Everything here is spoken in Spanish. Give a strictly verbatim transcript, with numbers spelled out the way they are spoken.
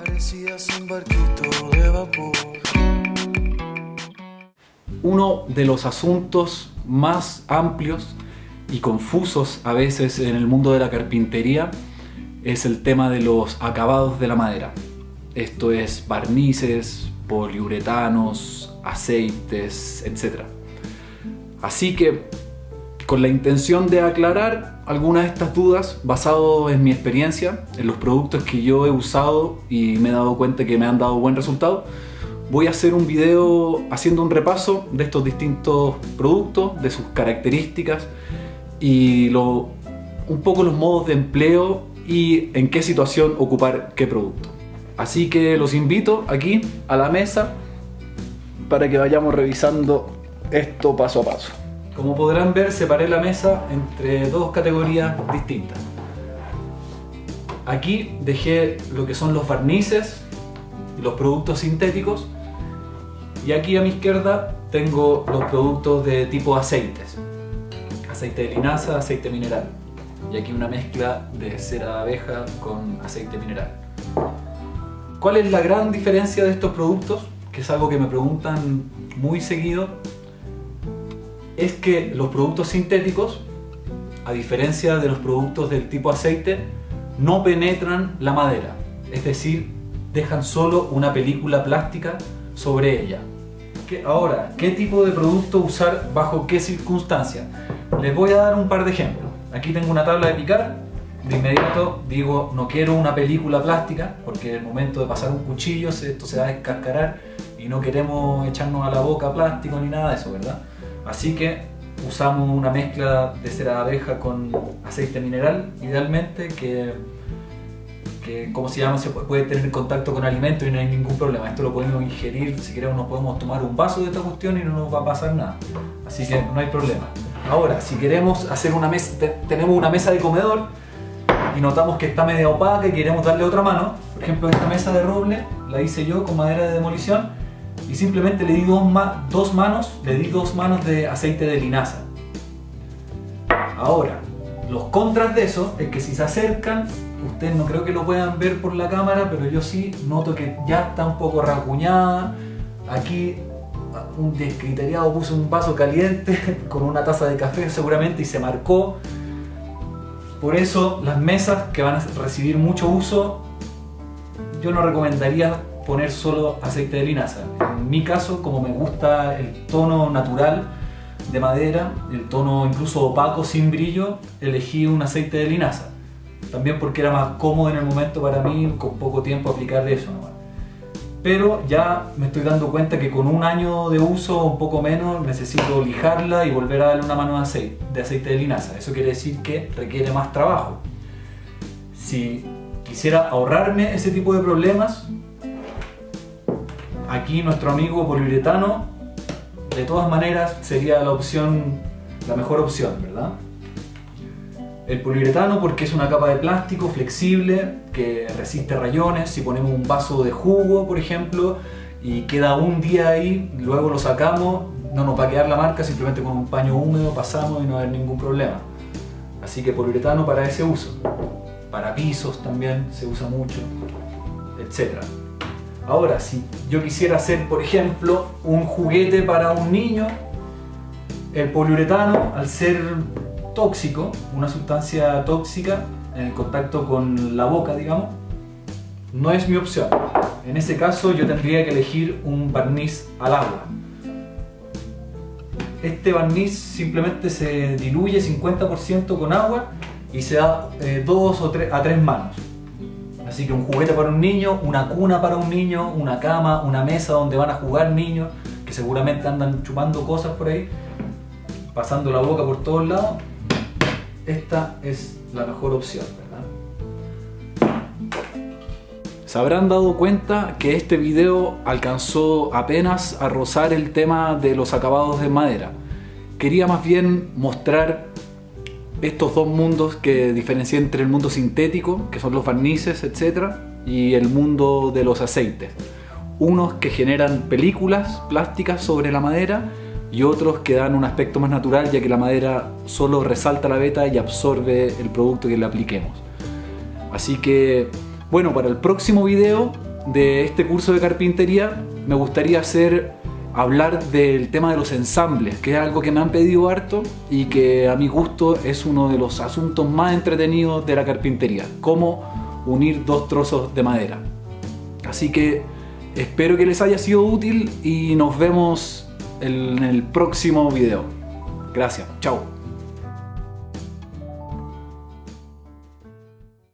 Parecías un barquito de vapor. Uno de los asuntos más amplios y confusos a veces en el mundo de la carpintería es el tema de los acabados de la madera. Esto es barnices, poliuretanos, aceites, etcétera. Así que, con la intención de aclarar algunas de estas dudas, basado en mi experiencia, en los productos que yo he usado y me he dado cuenta que me han dado buen resultado, voy a hacer un video haciendo un repaso de estos distintos productos, de sus características y lo, un poco los modos de empleo y en qué situación ocupar qué producto. Así que los invito aquí a la mesa para que vayamos revisando esto paso a paso. Como podrán ver, separé la mesa entre dos categorías distintas. Aquí dejé lo que son los barnices y los productos sintéticos, y aquí a mi izquierda tengo los productos de tipo aceites. Aceite de linaza, aceite mineral. Y aquí una mezcla de cera de abeja con aceite mineral. ¿Cuál es la gran diferencia de estos productos? Que es algo que me preguntan muy seguido. Es que los productos sintéticos, a diferencia de los productos del tipo aceite, no penetran la madera. Es decir, dejan solo una película plástica sobre ella. Ahora, ¿qué tipo de producto usar bajo qué circunstancias? Les voy a dar un par de ejemplos. Aquí tengo una tabla de picar. De inmediato digo, no quiero una película plástica, porque en el momento de pasar un cuchillo esto se va a descascarar y no queremos echarnos a la boca plástico ni nada de eso, ¿verdad? Así que usamos una mezcla de cera de abeja con aceite mineral, idealmente, que, que como se llama, se puede tener contacto con alimentos y no hay ningún problema. Esto lo podemos ingerir, si queremos nos podemos tomar un vaso de esta cuestión y no nos va a pasar nada. Así que no hay problema. Ahora, si queremos hacer una mesa, te, tenemos una mesa de comedor y notamos que está media opaca y queremos darle otra mano, por ejemplo esta mesa de roble la hice yo con madera de demolición, y simplemente le di dos, ma dos manos, le di dos manos de aceite de linaza. Ahora, los contras de eso es que si se acercan, ustedes no creo que lo puedan ver por la cámara, pero yo sí noto que ya está un poco rasguñada. Aquí un descriteriado puso un vaso caliente con una taza de café seguramente y se marcó. Por eso las mesas que van a recibir mucho uso, yo no recomendaría poner solo aceite de linaza. En mi caso, como me gusta el tono natural de madera, el tono incluso opaco sin brillo, elegí un aceite de linaza. También porque era más cómodo en el momento para mí, con poco tiempo aplicar eso nomás. Pero ya me estoy dando cuenta que con un año de uso, un poco menos, necesito lijarla y volver a darle una mano de aceite, de aceite de linaza. Eso quiere decir que requiere más trabajo. Si quisiera ahorrarme ese tipo de problemas, aquí nuestro amigo poliuretano, de todas maneras, sería la opción, la mejor opción, ¿verdad? El poliuretano porque es una capa de plástico flexible que resiste rayones. Si ponemos un vaso de jugo, por ejemplo, y queda un día ahí, luego lo sacamos, no nos va a quedar la marca, simplemente con un paño húmedo pasamos y no va a haber ningún problema. Así que poliuretano para ese uso. Para pisos también se usa mucho, etcétera. Ahora, si yo quisiera hacer, por ejemplo, un juguete para un niño, el poliuretano, al ser tóxico, una sustancia tóxica en el contacto con la boca, digamos, no es mi opción. En ese caso yo tendría que elegir un barniz al agua. Este barniz simplemente se diluye cincuenta por ciento con agua y se da eh, dos o tres, a tres manos. Así que un juguete para un niño, una cuna para un niño, una cama, una mesa donde van a jugar niños que seguramente andan chupando cosas por ahí, pasando la boca por todos lados. Esta es la mejor opción, ¿verdad? Se habrán dado cuenta que este video alcanzó apenas a rozar el tema de los acabados de madera. Quería más bien mostrar estos dos mundos que diferencié entre el mundo sintético, que son los barnices, etcétera, y el mundo de los aceites. Unos que generan películas plásticas sobre la madera y otros que dan un aspecto más natural, ya que la madera solo resalta la veta y absorbe el producto que le apliquemos. Así que, bueno, para el próximo video de este curso de carpintería me gustaría hacer hablar del tema de los ensambles, que es algo que me han pedido harto y que a mi gusto es uno de los asuntos más entretenidos de la carpintería, cómo unir dos trozos de madera. Así que espero que les haya sido útil y nos vemos en el próximo video. Gracias, chao.